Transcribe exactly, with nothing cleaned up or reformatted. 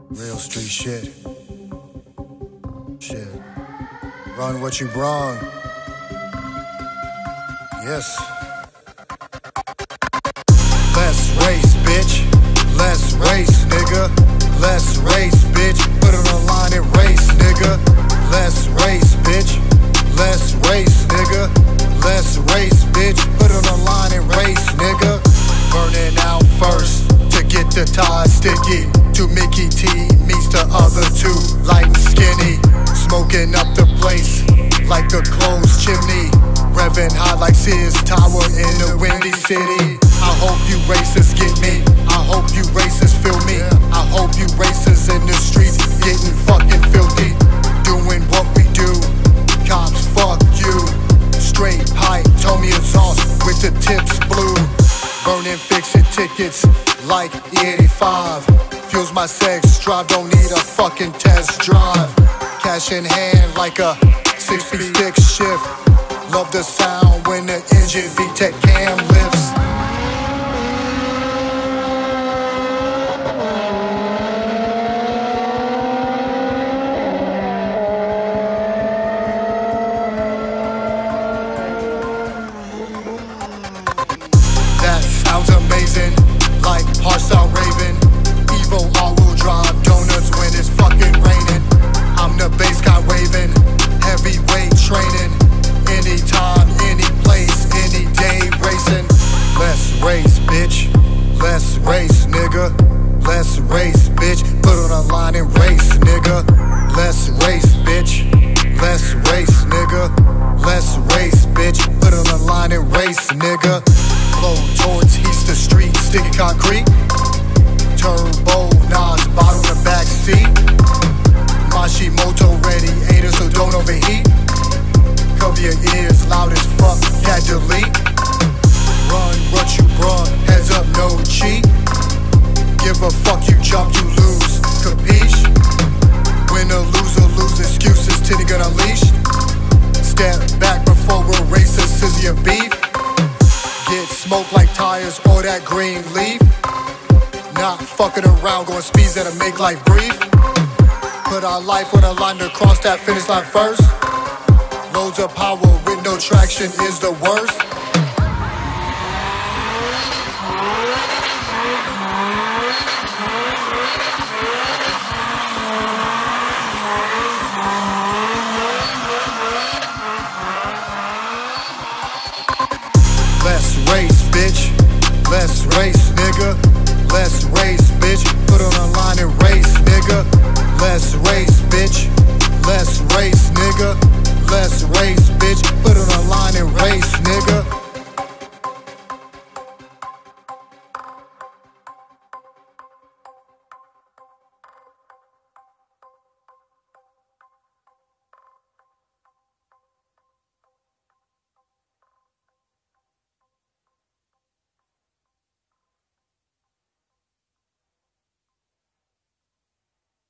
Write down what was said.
Real street shit. Shit. Run what you brung. Yes. Let's race, bitch. Let's race, nigga. Let's race, bitch. Put it on the line and race, nigga. Let's race, bitch. Let's race, nigga. Let's race, bitch. Put it on the line and race, nigga. Burning out first to get the tie sticky. To Mickey T meets the other two, light and skinny. Smoking up the place like a closed chimney. Revving high like Sears Tower in the Windy City. I hope you racers get me. I hope you racers feel me. I hope you racers in the streets getting fucking filthy. Doing what we do. Cops, fuck you. Straight pipe, told me exhaust with the tips blue. Burning fixing tickets like E eighty-five. Fuels my sex drive, don't need a fucking test drive. Cash in hand like a six-speed stick shift. Love the sound when the engine V TEC cam lifts. That sounds amazing, like hardstyle raving. Evo all-wheel drive, donuts when it's fucking raining. I'm the bass guy waving, heavyweight training. Anytime, any place, any day racing. Let's race, bitch. Let's race, nigga. Let's race, bitch. Put on a line and race, nigga. Let's race, bitch. Let's race, nigga. Let's race, bitch. Put on a line and race, nigga. Flow towards Easter Street, sticky concrete. Turbo, Nas, bottom the back seat. Mashimoto radiator, so don't overheat. Cover your ears, loud as fuck, can't delete. Run what you brung, heads up, no cheat. Give a fuck, you jump, you lose, capiche? Win or lose or lose excuses till you get unleashed. Step back before we're racist, scissor your beef. Get smoked like tires or that green leaf. Not fucking around, going speeds that'll make life brief. Put our life on a line to cross that finish line first. Loads of power with no traction is the worst. Let's race, bitch. Let's race, nigga. Let's race, bitch. Put on a line and race, nigga. Let's race, bitch. Let's race, nigga. Let's race, bitch. Put on a line and race, nigga.